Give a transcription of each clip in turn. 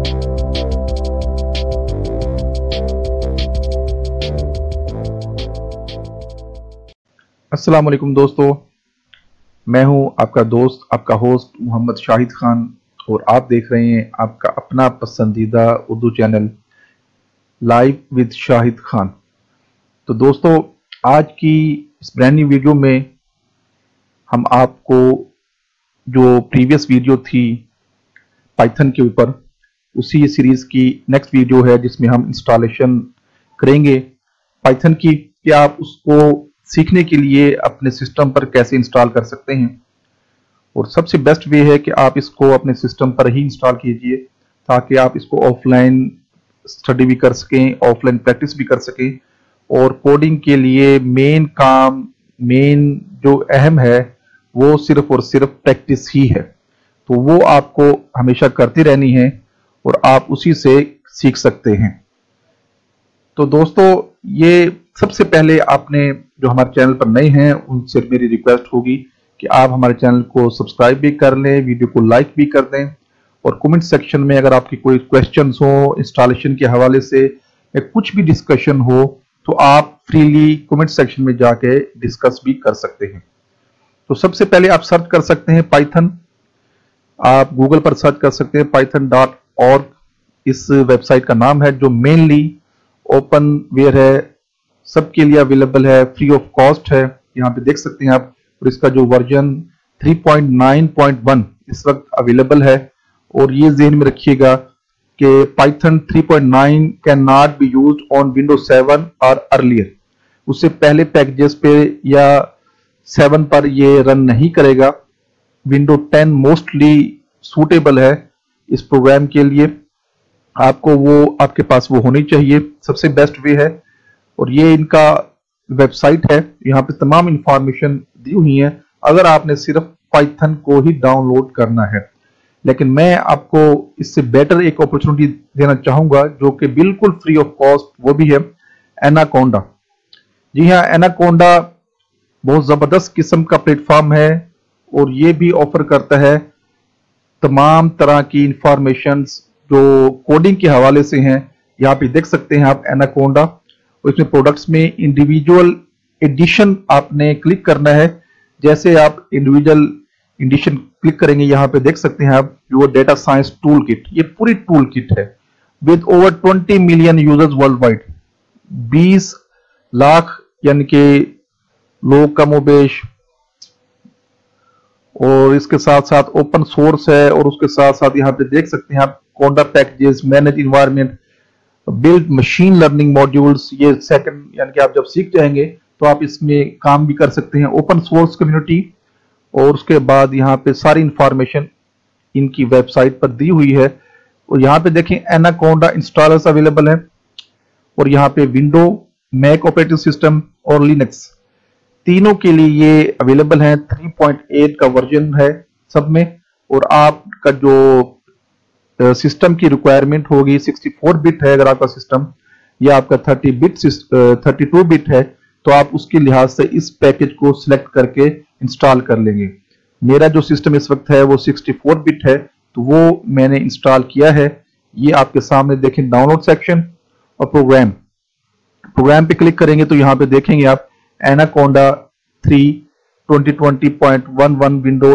अस्सलाम वालेकुम दोस्तों, मैं हूं आपका दोस्त, आपका होस्ट मोहम्मद शाहिद खान और आप देख रहे हैं आपका अपना पसंदीदा Urdu channel live with Shahid Khan. तो दोस्तों, आज की इस ब्रांड न्यू वीडियो में हम आपको जो प्रीवियस वीडियो थी पाइथन के ऊपर, उसी सीरीज की नेक्स्ट वीडियो है जिसमें हम इंस्टॉलेशन करेंगे पाइथन की, कि आप उसको सीखने के लिए अपने सिस्टम पर कैसे इंस्टॉल कर सकते हैं। और सबसे बेस्ट वे है कि आप इसको अपने सिस्टम पर ही इंस्टॉल कीजिए ताकि आप इसको ऑफलाइन स्टडी भी कर सकें, ऑफलाइन प्रैक्टिस भी कर सकें। और कोडिंग के लिए मेन जो अहम है वो सिर्फ और सिर्फ प्रैक्टिस ही है। तो वो आपको हमेशा करती रहनी है और आप उसी से सीख सकते हैं। तो दोस्तों, ये सबसे पहले आपने जो हमारे चैनल पर नए हैं उनसे मेरी रिक्वेस्ट होगी कि आप हमारे चैनल को सब्सक्राइब भी कर लें, वीडियो को लाइक भी कर दें, और कमेंट सेक्शन में अगर आपकी कोई क्वेश्चंस हो इंस्टॉलेशन के हवाले से या कुछ भी डिस्कशन हो तो आप फ्रीली कमेंट सेक्शन में जाके डिस्कस भी कर सकते हैं। तो सबसे पहले आप सर्च कर सकते हैं पाइथन, आप गूगल पर सर्च कर सकते हैं python.org, इस वेबसाइट का नाम है, जो मेनली ओपनवेयर है, सबके लिए अवेलेबल है, फ्री ऑफ कॉस्ट है। यहाँ पे देख सकते हैं आप, और इसका जो वर्जन 3.9.1 इस वक्त अवेलेबल है। और ये ज़हन में रखिएगा कि Python 3.9 can not be used on Windows 7 और अर्लियर। उससे पहले पैकेजेस पे या 7 पर ये रन नहीं करेगा। विंडो 10 मोस्टली सूटेबल है इस प्रोग्राम के लिए। आपको वो आपके पास वो होनी चाहिए, सबसे बेस्ट वे है। और ये इनका वेबसाइट है, यहाँ पे तमाम इंफॉर्मेशन दी हुई है अगर आपने सिर्फ पाइथन को ही डाउनलोड करना है। लेकिन मैं आपको इससे बेटर एक अपॉर्चुनिटी देना चाहूंगा जो कि बिल्कुल फ्री ऑफ कॉस्ट, वो भी है एनाकोंडा। जी हाँ, एनाकोंडा बहुत जबरदस्त किस्म का प्लेटफॉर्म है और ये भी ऑफर करता है तमाम तरह की इंफॉर्मेशन जो कोडिंग के हवाले से हैं। यहाँ पे देख सकते हैं आप एनाकोंडा, और इसमें प्रोडक्ट्स में इंडिविजुअल एडिशन आपने क्लिक करना है। जैसे आप इंडिविजुअल एडिशन क्लिक करेंगे, यहाँ पे देख सकते हैं आप your data science tool kit. ये पूरी टूल किट है with over 20 million users world wide. 20 lakh यानी कि लोग कमोबेश, और इसके साथ साथ ओपन सोर्स है। और उसके साथ साथ यहाँ पे देख सकते हैं आप conda packages, manage environment, build machine learning modules. ये सेकंड यानी कि आप जब सीख जाएंगे तो आप इसमें काम भी कर सकते हैं। ओपन सोर्स कम्युनिटी, और उसके बाद यहाँ पे सारी इंफॉर्मेशन इनकी वेबसाइट पर दी हुई है। और यहाँ पे देखें एनाकोंडा इंस्टॉलर्स अवेलेबल है, और यहाँ पे विंडो, मैक ऑपरेटिंग सिस्टम और लिनक्स तीनों के लिए ये अवेलेबल है। 3.8 का वर्जन है सब में। और आपका जो सिस्टम की रिक्वायरमेंट होगी 64 बिट है अगर आपका सिस्टम, या आपका 32 बिट है, तो आप उसके लिहाज से इस पैकेज को सिलेक्ट करके इंस्टॉल कर लेंगे। मेरा जो सिस्टम इस वक्त है वो 64 बिट है, तो वो मैंने इंस्टॉल किया है। ये आपके सामने देखें, डाउनलोड सेक्शन और प्रोग्राम पे क्लिक करेंगे तो यहाँ पे देखेंगे आप एनाकोंडा 3 2020.11 विंडो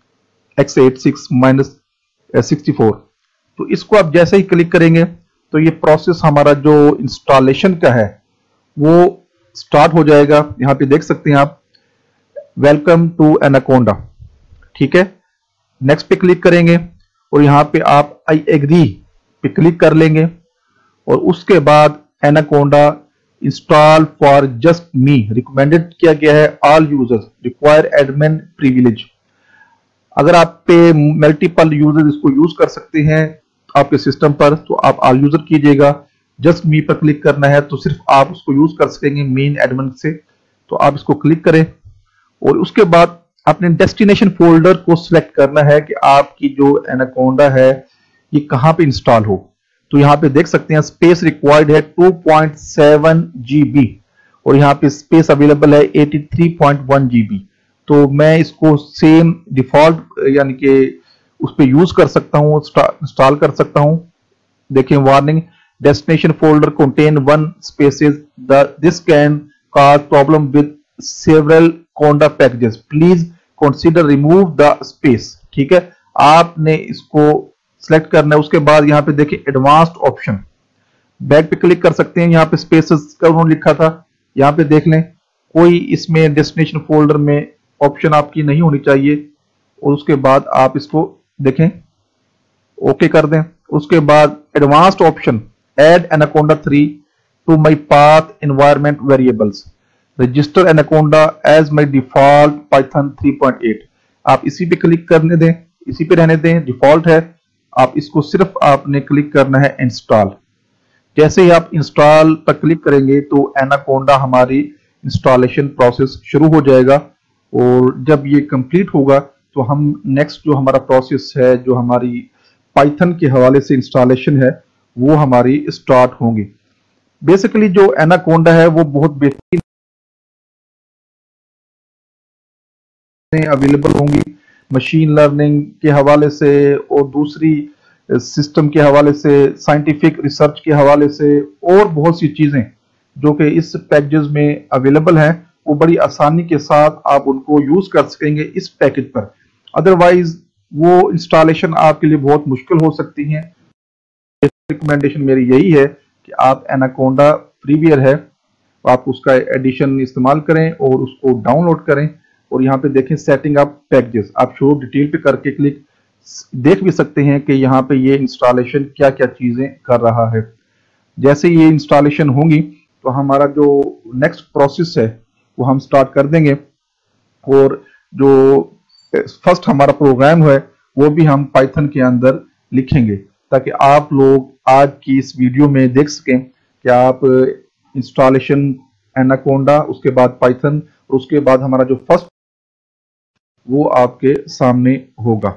x86-64। तो इसको आप जैसे ही क्लिक करेंगे तो ये प्रोसेस हमारा जो इंस्टॉलेशन का है वो स्टार्ट हो जाएगा। यहाँ पे देख सकते हैं आप, वेलकम टू एनाकोंडा, ठीक है। नेक्स्ट पे क्लिक करेंगे और यहाँ पे आप आई एग्री पे क्लिक कर लेंगे, और उसके बाद Anaconda install for just me recommended किया गया है। All users require admin privilege. अगर आप पे मल्टीपल यूजर इसको यूज कर सकते हैं आपके सिस्टम पर, तो आप ऑल यूजर कीजिएगा। जस्ट मी पर क्लिक करना है तो सिर्फ आप उसको यूज कर सकेंगे मेन एडमिन से। तो आप इसको क्लिक करें और उसके बाद अपने डेस्टिनेशन फोल्डर को सिलेक्ट करना है कि आपकी जो एनाकोंडा है ये कहां पे इंस्टॉल हो। तो यहाँ पे देख सकते हैं स्पेस रिक्वायर्ड है 2.7 GB और यहाँ पे स्पेस अवेलेबल है 83.1 GB। तो मैं इसको सेम डिफॉल्ट यानी कि उस पर यूज कर सकता हूँ, इंस्टॉल कर सकता हूँ। देखें warning, destination folder contain one spaces, this can cause problem with several conda packages, please consider remove the space। ठीक है, आपने इसको सिलेक्ट करना है। उसके बाद यहाँ पे देखिए एडवांस्ड ऑप्शन, बैक पे क्लिक कर सकते हैं। यहाँ पे स्पेसेस का उन्होंने लिखा था, यहाँ पे देख लें, कोई इसमें डेस्टिनेशन फोल्डर में ऑप्शन आपकी नहीं होनी चाहिए। और उसके बाद आप इसको देखें, ओके कर दें। उसके बाद advanced option, add Anaconda 3 to my path environment variables, register Anaconda as my default Python 3.8। आप इसी पे क्लिक करने दें, इसी पे रहने दें, डिफॉल्ट है। आप इसको सिर्फ आपने क्लिक करना है इंस्टॉल। जैसे ही आप इंस्टॉल पर क्लिक करेंगे तो एनाकोंडा हमारी इंस्टॉलेशन प्रोसेस शुरू हो जाएगा। और जब ये कंप्लीट होगा तो हम नेक्स्ट जो हमारा प्रोसेस है, जो हमारी पाइथन के हवाले से इंस्टॉलेशन है, वो हमारी स्टार्ट होंगी। बेसिकली जो एनाकोंडा है वो बहुत बेहतरीन अवेलेबल होंगी मशीन लर्निंग के हवाले से और दूसरी सिस्टम के हवाले से, साइंटिफिक रिसर्च के हवाले से, और बहुत सी चीजें जो कि इस पैकेज में अवेलेबल हैं, वो बड़ी आसानी के साथ आप उनको यूज कर सकेंगे इस पैकेज पर। अदरवाइज वो इंस्टॉलेशन आपके लिए बहुत मुश्किल हो सकती है। रिकमेंडेशन मेरी यही है कि आप एनाकोंडा फ्रीवेयर है, आप उसका एडिशन इस्तेमाल करें और उसको डाउनलोड करें। और यहाँ पे देखें सेटिंग अप पैकेजेस, आप शो डिटेल पे करके क्लिक देख भी सकते हैं कि यहाँ पे ये इंस्टॉलेशन क्या क्या चीजें कर रहा है। जैसे ये इंस्टॉलेशन होंगी तो हमारा जो नेक्स्ट प्रोसेस है वो हम स्टार्ट कर देंगे। और जो फर्स्ट हमारा प्रोग्राम है वो भी हम पाइथन के अंदर लिखेंगे, ताकि आप लोग आज की इस वीडियो में देख सकें कि आप इंस्टॉलेशन एनाकोंडा, उसके बाद पाइथन, और उसके बाद हमारा जो फर्स्ट वो आपके सामने होगा।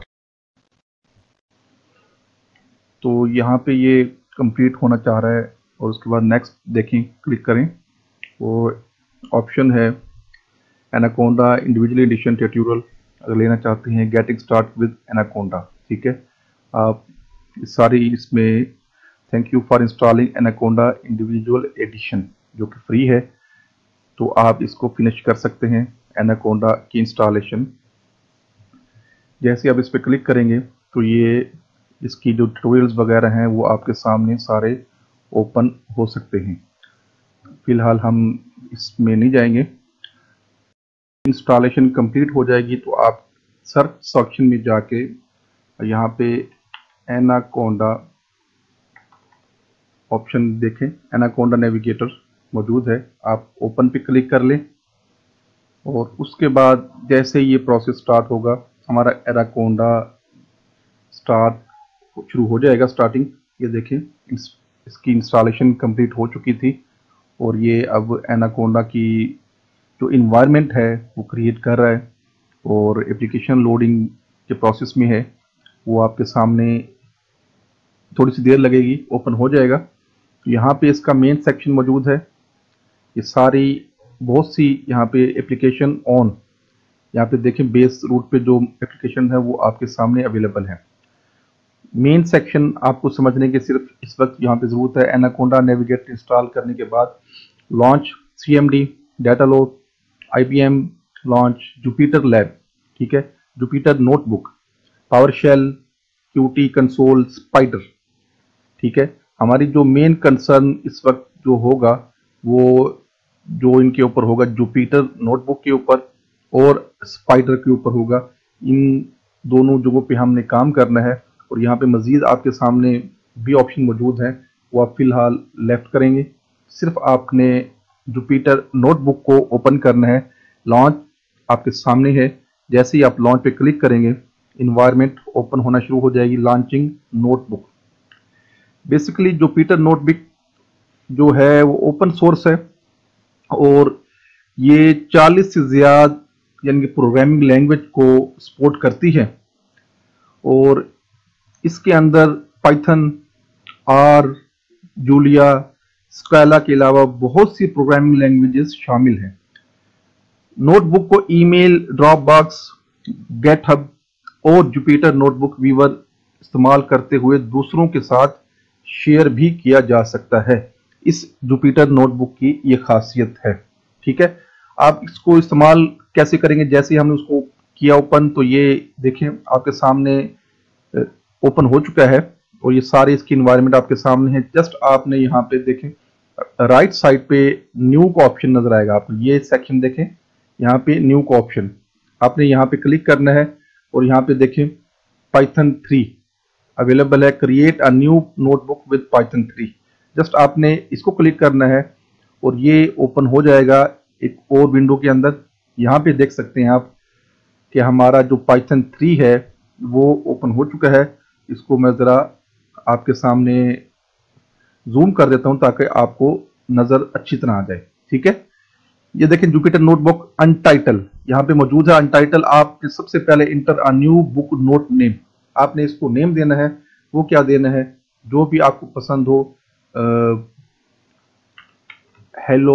तो यहाँ पे ये कंप्लीट होना चाह रहा है और उसके बाद नेक्स्ट देखें, क्लिक करें। वो ऑप्शन है एनाकोंडा इंडिविजुअल एडिशन ट्यूटोरियल, अगर लेना चाहते हैं गेटिंग स्टार्ट विद एनाकोंडा। ठीक है, आप सारी इसमें thank you for installing Anaconda individual edition, जो कि फ्री है, तो आप इसको फिनिश कर सकते हैं एनाकोंडा की इंस्टॉलेशन। जैसे आप इस पर क्लिक करेंगे तो ये इसकी जो ट्यूटोरियल्स वगैरह हैं वो आपके सामने सारे ओपन हो सकते हैं। फिलहाल हम इसमें नहीं जाएंगे। इंस्टॉलेशन कंप्लीट हो जाएगी तो आप सर्च सेक्शन में जाके यहाँ पे एनाकोंडा ऑप्शन देखें, एनाकोंडा नेविगेटर मौजूद है, आप ओपन पे क्लिक कर लें। और उसके बाद जैसे ये प्रोसेस स्टार्ट होगा, हमारा एनाकोंडा स्टार्ट शुरू हो जाएगा, स्टार्टिंग। ये देखें इसकी इंस्टॉलेशन कंप्लीट हो चुकी थी और ये अब एनाकोंडा की जो इन्वायरमेंट है वो क्रिएट कर रहा है और एप्लीकेशन लोडिंग के प्रोसेस में है। वो आपके सामने थोड़ी सी देर लगेगी, ओपन हो जाएगा। तो यहाँ पे इसका मेन सेक्शन मौजूद है, ये सारी बहुत सी यहाँ पे एप्लीकेशन ऑन, यहाँ पे देखें बेस रूट पे जो एप्लीकेशन है वो आपके सामने अवेलेबल है। मेन सेक्शन आपको समझने की सिर्फ इस वक्त यहाँ पे जरूरत है। एनाकोंडा नेविगेटर इंस्टॉल करने के बाद launch CMD, Datalore, IBM launch, Jupyter lab, ठीक है, Jupyter notebook, PowerShell, QT console, Spyder. ठीक है, हमारी जो मेन कंसर्न इस वक्त जो होगा वो जो इनके ऊपर होगा, जुपिटर नोटबुक के ऊपर और स्पाइडर के ऊपर होगा। इन दोनों जगहों पे हमने काम करना है। और यहाँ पे मजीद आपके सामने भी ऑप्शन मौजूद हैं, वो आप फिलहाल लेफ्ट करेंगे। सिर्फ आपने जुपिटर नोटबुक को ओपन करना है। लॉन्च आपके सामने है, जैसे ही आप लॉन्च पे क्लिक करेंगे इन्वायरमेंट ओपन होना शुरू हो जाएगी, launching notebook. Basically Jupyter notebook जो है वो ओपन सोर्स है और ये 40 से ज्यादा यानी कि प्रोग्रामिंग लैंग्वेज को सपोर्ट करती है। और इसके अंदर पाइथन, R, जूलिया, स्कैला के अलावा बहुत सी प्रोग्रामिंग लैंग्वेजेस शामिल हैं। नोटबुक को ईमेल, ड्रॉपबॉक्स, गेटहब और जुपिटर नोटबुक वीवर इस्तेमाल करते हुए दूसरों के साथ शेयर भी किया जा सकता है। इस जुपिटर नोटबुक की ये खासियत है। ठीक है, आप इसको इस्तेमाल कैसे करेंगे? जैसे हमने उसको किया ओपन, तो ये देखें आपके सामने ओपन हो चुका है और ये सारे इसकी इन्वायरमेंट आपके सामने है। जस्ट आपने यहाँ पे देखें राइट साइड पे न्यू का ऑप्शन नजर आएगा आपको। ये सेक्शन देखें, यहाँ पे न्यू का ऑप्शन आपने यहाँ पे क्लिक करना है और यहाँ पे देखें पाइथन 3 अवेलेबल है। Create a new notebook with Python 3, just आपने इसको क्लिक करना है और ये ओपन हो जाएगा एक और विंडो के अंदर। यहाँ पे देख सकते हैं आप कि हमारा जो पाइथन 3 है वो ओपन हो चुका है। इसको मैं ज़रा आपके सामने जूम कर देता हूँ ताकि आपको नज़र अच्छी तरह आ जाए। ठीक है, ये देखें जुपिटर नोटबुक अनटाइटल यहाँ पे मौजूद है। अनटाइटल आप सबसे पहले enter a new book note name, आपने इसको नेम देना है। वो क्या देना है? जो भी आपको पसंद हो, हेलो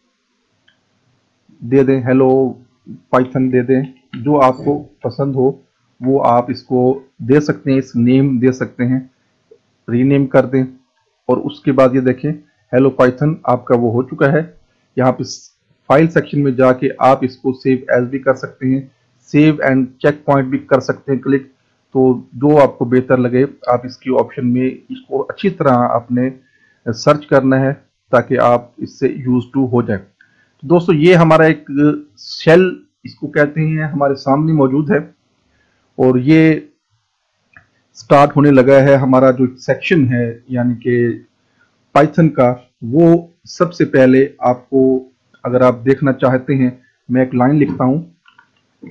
दे दें, हेलो पाइथन दे दें, जो आपको पसंद हो वो आप इसको दे सकते हैं। इस नेम दे सकते हैं, रीनेम कर दें। और उसके बाद ये देखें हेलो पाइथन आपका वो हो चुका है। यहाँ पे फाइल सेक्शन में जाके आप इसको सेव एज भी कर सकते हैं, सेव एंड चेक पॉइंट भी कर सकते हैं क्लिक। तो जो आपको बेहतर लगे आप इसकी ऑप्शन में इसको अच्छी तरह आपने सर्च करना है ताकि आप इससे यूज टू हो जाए। तो दोस्तों ये हमारा एक शेल इसको कहते हैं हमारे सामने मौजूद है और ये स्टार्ट होने लगा है। हमारा जो सेक्शन है यानी कि पाइथन का, वो सबसे पहले आपको अगर आप देखना चाहते हैं, मैं एक लाइन लिखता हूं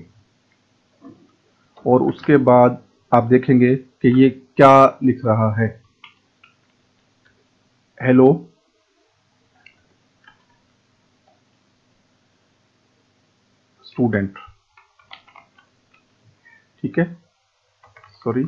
और उसके बाद आप देखेंगे कि ये क्या लिख रहा है। हेलो स्टूडेंट, ठीक है, सॉरी,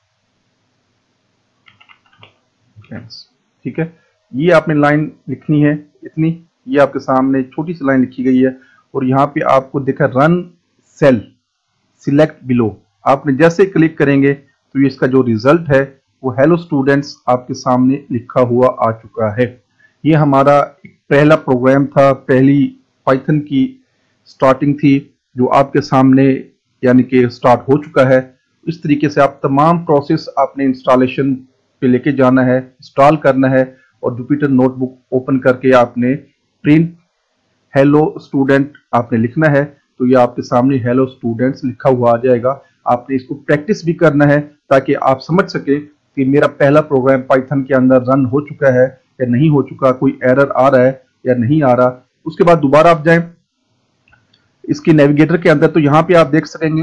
ठीक है, ये आपने लाइन लिखनी है इतनी। ये आपके सामने छोटी सी लाइन लिखी गई है और यहाँ पे आपको देखा रन सेल सिलेक्ट बिलो। आपने जैसे क्लिक करेंगे तो ये इसका जो रिजल्ट है वो हेलो स्टूडेंट्स आपके सामने लिखा हुआ आ चुका है। ये हमारा एक पहला प्रोग्राम था, पहली पाइथन की स्टार्टिंग थी जो आपके सामने यानी कि स्टार्ट हो चुका है। इस तरीके से आप तमाम प्रोसेस आपने इंस्टॉलेशन पे लेके जाना है, इंस्टॉल करना है और जुपिटर नोटबुक ओपन करके आपने प्रिंट हेलो स्टूडेंट आपने लिखना है। तो ये आपके सामने हेलो स्टूडेंट्स लिखा हुआ आ जाएगा। आपने इसको प्रैक्टिस भी करना है ताकि आप समझ सके कि मेरा पहला प्रोग्राम पाइथन के अंदर रन हो चुका है या नहीं हो चुका, कोई एरर आ रहा है या नहीं आ रहा। उसके बाद दोबारा आप जाएं इसके नेविगेटर के अंदर, तो यहाँ पे आप देख सकेंगे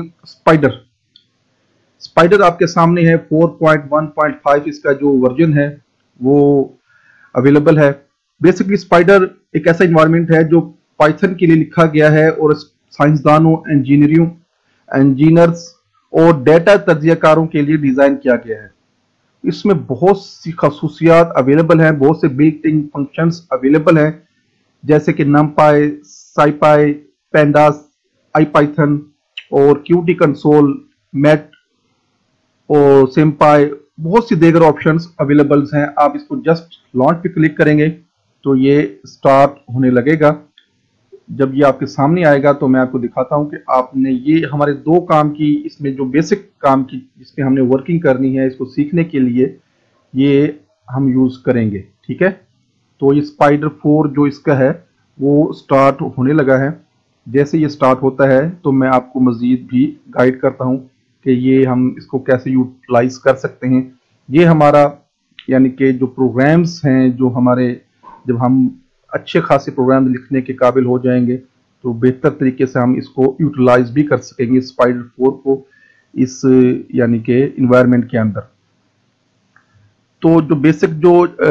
स्पाइडर आपके सामने है। 4.1.5 इसका जो वर्जन है वो अवेलेबल है। बेसिकली स्पाइडर एक ऐसा इन्वायरमेंट है जो पाइथन के लिए लिखा गया है और साइंसदानों, इंजीनियर्स और डेटा तज्जियाकारों के लिए डिजाइन किया गया है। इसमें बहुत सी खसूसियात अवेलेबल हैं, बहुत से बिल्ट इन फंक्शंस अवेलेबल हैं जैसे कि नमपाई, साइपाई, पेंडास, आईपाइथन और क्यूटी कंसोल, मैट और सिम्पाई, बहुत सी दीगर ऑप्शंस अवेलेबल हैं। आप इसको जस्ट लॉन्च पे क्लिक करेंगे तो ये स्टार्ट होने लगेगा। जब ये आपके सामने आएगा तो मैं आपको दिखाता हूं कि आपने ये हमारे दो काम की, इसमें जो बेसिक काम की जिसमें हमने वर्किंग करनी है, इसको सीखने के लिए ये हम यूज करेंगे। ठीक है, तो ये स्पाइडर 4 जो इसका है वो स्टार्ट होने लगा है। जैसे ये स्टार्ट होता है तो मैं आपको मजीद भी गाइड करता हूं कि ये हम इसको कैसे यूटिलाइज कर सकते हैं। ये हमारा यानी कि जो प्रोग्राम्स हैं, जो हमारे जब हम अच्छे खासे प्रोग्राम लिखने के काबिल हो जाएंगे तो बेहतर तरीके से हम इसको यूटिलाइज भी कर सकेंगे स्पाइडर 4 को इस यानी कि इन्वायरमेंट के अंदर। तो जो बेसिक जो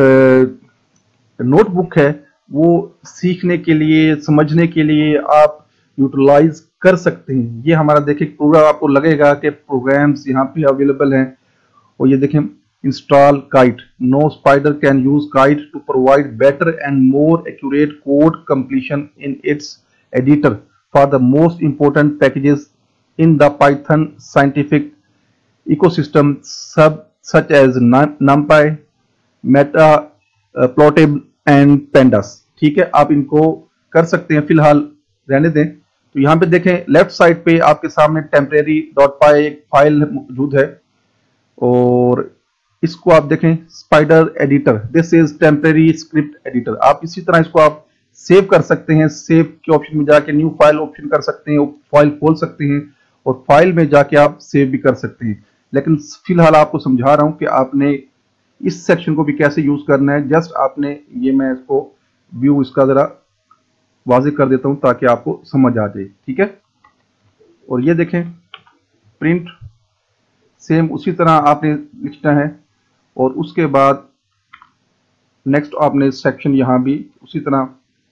नोटबुक है वो सीखने के लिए, समझने के लिए आप यूटिलाइज कर सकते हैं। ये हमारा देखिए पूरा आपको लगेगा कि प्रोग्राम्स यहाँ पे अवेलेबल हैं। और ये देखें install Kite, no Spyder can use Kite to provide better and more accurate code completion in its editor for the most important packages in the Python scientific ecosystem सब such as numpy, matplotlib and pandas. ठीक है, आप इनको कर सकते हैं, फिलहाल रहने दें। तो यहाँ पे देखें लेफ्ट साइड पे आपके सामने टेम्परेरी डॉट पाई एक फाइल मौजूद है, और इसको आप देखें Spyder editor, this is temporary script editor. आप इसी तरह इसको आप सेव कर सकते हैं, सेव के ऑप्शन में जाके न्यू फाइल ऑप्शन कर सकते हैं, फाइल खोल सकते हैं और फाइल में जाके आप सेव भी कर सकते हैं। लेकिन फिलहाल आपको समझा रहा हूं कि आपने इस सेक्शन को भी कैसे यूज करना है। जस्ट आपने ये, मैं इसको व्यू इसका जरा वाज़ेह कर देता हूं ताकि आपको समझ आ जाए। ठीक है, और ये देखें प्रिंट, सेम उसी तरह आपने लिखना है, और उसके बाद नेक्स्ट आपने सेक्शन यहां भी उसी तरह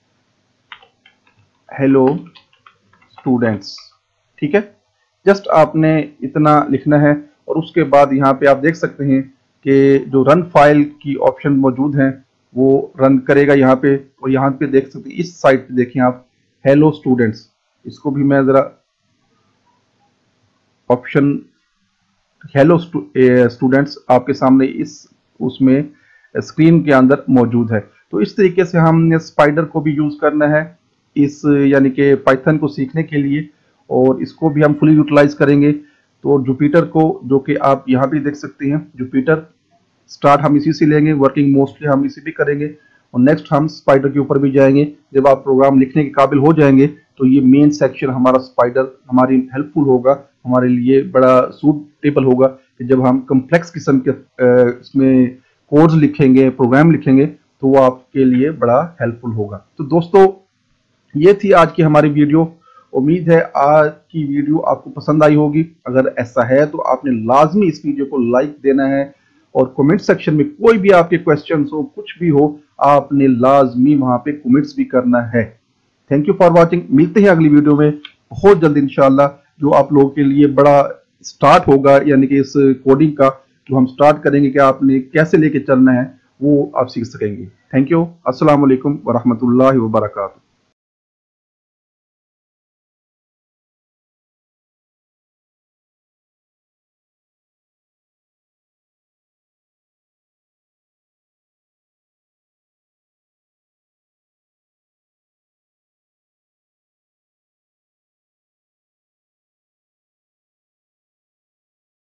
हेलो स्टूडेंट्स। ठीक है, जस्ट आपने इतना लिखना है, और उसके बाद यहाँ पे आप देख सकते हैं कि जो रन फाइल की ऑप्शन मौजूद हैं वो रन करेगा यहाँ पे। और यहाँ पे देख सकते हैं इस साइड पे देखें आप हेलो स्टूडेंट्स, इसको भी मैं जरा ऑप्शन हेलो स्टूडेंट्स आपके सामने इस उसमें स्क्रीन के अंदर मौजूद है। तो इस तरीके से हमने स्पाइडर को भी यूज करना है इस यानी कि पाइथन को सीखने के लिए, और इसको भी हम फुली यूटिलाइज करेंगे। तो जुपिटर को, जो कि आप यहाँ भी देख सकते हैं, जुपिटर स्टार्ट हम इसी से लेंगे, वर्किंग मोस्टली हम इसी भी करेंगे, और नेक्स्ट हम स्पाइडर के ऊपर भी जाएंगे। जब आप प्रोग्राम लिखने के काबिल हो जाएंगे तो ये मेन सेक्शन हमारा स्पाइडर हमारी हेल्पफुल होगा, हमारे लिए बड़ा सूटेबल होगा कि जब हम कम्प्लेक्स किस्म के इसमें कोड्स लिखेंगे, प्रोग्राम लिखेंगे, तो वो आपके लिए बड़ा हेल्पफुल होगा। तो दोस्तों ये थी आज की हमारी वीडियो। उम्मीद है आज की वीडियो आपको पसंद आई होगी। अगर ऐसा है तो आपने लाजमी इस वीडियो को लाइक देना है, और कमेंट सेक्शन में कोई भी आपके क्वेश्चंस हो, कुछ भी हो, आपने लाजमी वहां पे कमेंट्स भी करना है। Thank you for watching. मिलते हैं अगली वीडियो में बहुत जल्द इंशाल्लाह, जो आप लोगों के लिए बड़ा स्टार्ट होगा, यानी कि इस कोडिंग का जो हम स्टार्ट करेंगे कि आपने कैसे लेके चलना है वो आप सीख सकेंगे। Thank you. अस्सलाम वालेकुम व रहमतुल्लाहि व बरकातहू।